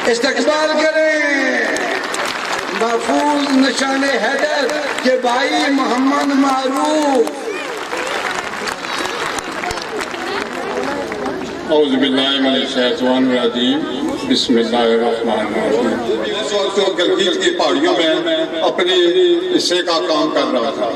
استقبال کریں محفوظ نشان حیدر کے بھائی محمد معروف۔ اعوذ باللہ من الشیطان الرجیم، بسم اللہ الرحمن الرحیم۔ اس وقت تو گلگت کی پہاڑیوں میں اپنے حصے کا کام کر رہا تھا۔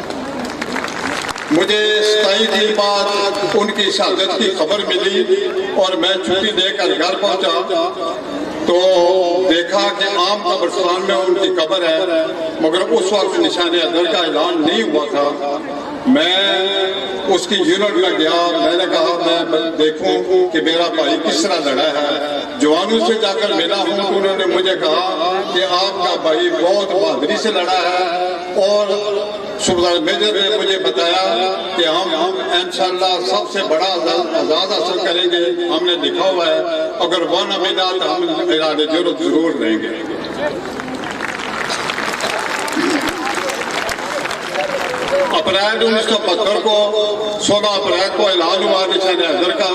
مجھے 27 دن بعد ان کی شہادت کی خبر ملی اور میں چھٹی دے کر گھر پہنچا تو دیکھا کہ عام قبرستان میں ان کی قبر ہے، مگر اس وقت نشان حیدر کا اعلان نہیں ہوا تھا۔ میں اس کی یونٹ میں گیا، میں نے کہا میں دیکھوں کہ میرا بھائی کس طرح لڑا ہے۔ جوانوں سے جا کر ملا ہوں تو انہوں نے مجھے کہا کہ آپ کا بھائی بہت بہادری سے لڑا ہے، اور صوبیدار میجر نے مجھے بتایا کہ ہم انشاءاللہ سب سے بڑا اعزاز حاصل کریں گے۔ ہم نے لکھا ہوا ہے اگر وہ نہ ملا تو ہم اعلان جرأت ضرور لیں گے۔ اپریل 1972 کو 16 اپریل کو اعلان ہوا نشان حیدر کا،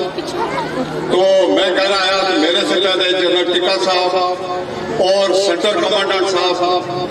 تو میں گھر آیا تو میرے سے پہلے جنرل ٹکا صاحب اور سینٹر کمانڈنٹ صاحب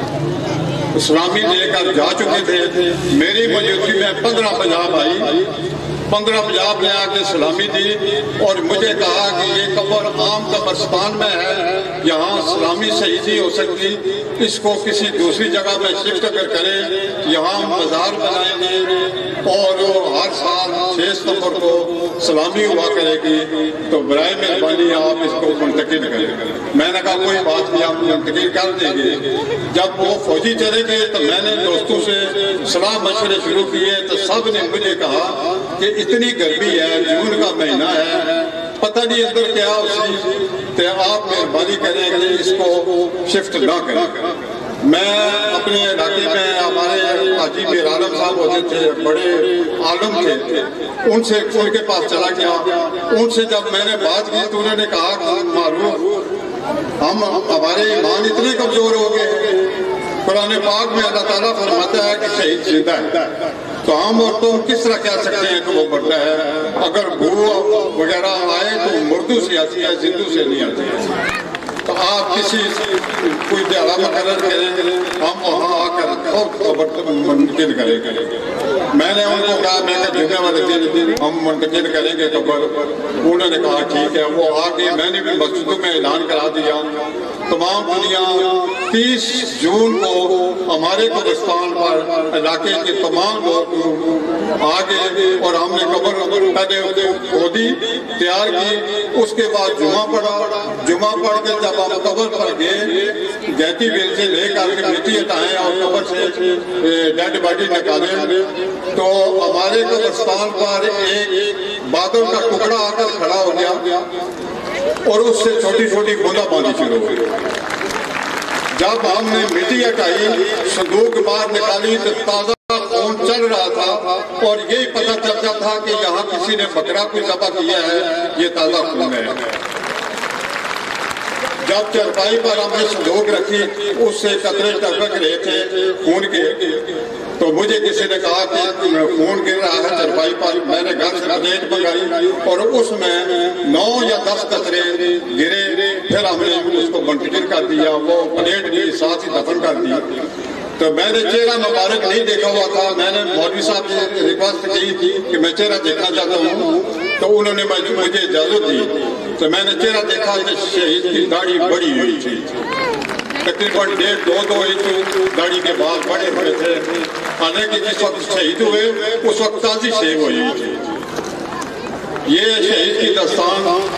اسلامی لے کر جا چکے تھے۔ میری موجودگی میں 15 پنجاب آئی، 15 پنجاب نے آ کے سلامی دی اور مجھے کہا کہ یہ قبر عام قبرستان میں ہے، یہاں سلامی صحیح نہیں ہو سکتی، اس کو کسی دوسری جگہ میں شفٹ کر کریں، یہاں مزار بنائیں گے اور ہر سال 6 ستمبر کو سلامی ہوا کرے گی، تو برائے مہربانی آپ اس کو منتقل کریں۔ میں نے کہا کوئی بات نہیں، آپ منتقل کر دیں گے۔ جب وہ فوجی چلے گئے تو میں نے دوستوں سے صلاح مشورے شروع کیے تو سب نے مجھے کہا کہ اتنی گرمی ہے، جون کا مہینہ ہے، پتہ نہیں اندر کیا اسی، تو آپ مہربانی کریں کہ اس کو شفٹ نہ کریں۔ میں اپنے علاقے میں ہمارے حاجی میر عالم صاحب ہوتے تھے، بڑے عالم تھے، ان کے پاس چلا گیا۔ ان سے جب میں نے بات کی تو انہوں نے کہا کہ معروف ہمارے ایمان اتنے کمزور ہو گئے، قرآن پاک میں اللہ تعالیٰ فرماتا ہے کہ شہید زندہ ہے، تو ہم اور تم کس طرح کہہ سکتے ہیں کہ وہ بڑھ رہا ہے؟ اگر بو وغیرہ آئے تو مردوں سے آتی ہے، زندوں سے نہیں آتی ہے۔ تو آپ کوئی دہڑا مقرر کریں، ہم وہاں آ کر خود منتقل کریں گے۔ میں نے ان کو کہا میں کہ جمعہ والے دن ہم منتقل کریں گے قبر۔ انہوں نے کہا ٹھیک ہے۔ وہ آگے میں نے بھی مسجدوں میں اعلان کرا دیا، تمام دنیا 30 جون کو ہمارے قبرستان پر علاقے کے تمام لوگ آگے، اور ہم نے قبر پہلے کھودی تیار کی، اس کے بعد جمعہ پڑھا۔ جمعہ پڑھ کے جب ہم قبر پر گئے، گیتی بیل سے لے کر کے مٹی ہٹائیں اور قبر سے ڈیڈ باڈی نکالیں، تو ہمارے قبرستان پر ایک بادل کا ٹکڑا آ کر کھڑا ہو گیا اور اس سے چھوٹی چھوٹی بوندا باندھی شروع ہوئی۔ جب ہم نے مٹی ہٹائی، صندوق باہر نکالی تو تازہ خون چل رہا تھا، اور یہی پتہ چلتا تھا کہ یہاں کسی نے بکرا کوئی ذبح کیا ہے، یہ تازہ خون ہے۔ جب چرپائی پر ہم نے صندوق رکھی، اس سے قطرے ٹپک رہے تھے خون کے، تو مجھے کسی نے کہا کہ خون گر رہا ہے چرپائی پر۔ میں نے گھر سے پلیٹ منگائی اور اس میں 9 یا 10 قطرے گرے، پھر ہم نے اس کو منتقل کر دیا، وہ پلیٹ بھی ساتھ ہی دفن کر دی۔ تو میں نے چہرہ مبارک نہیں دیکھا ہوا تھا، میں نے مولوی صاحب سے ریکویسٹ کی تھی کہ میں چہرہ دیکھنا چاہتا ہوں، تو انہوں نے مجھے اجازت دی۔ تو میں نے چہرہ دیکھا کہ شہید کی داڑھی بڑی ہوئی تھی، تقریباً 1.5-2 انچ داڑھی کے بال بڑے ہوئے تھے، حالانکہ جس وقت شہید ہوئے اس وقت تازی شیو ہوئی تھی۔ یہ شہید کی داستان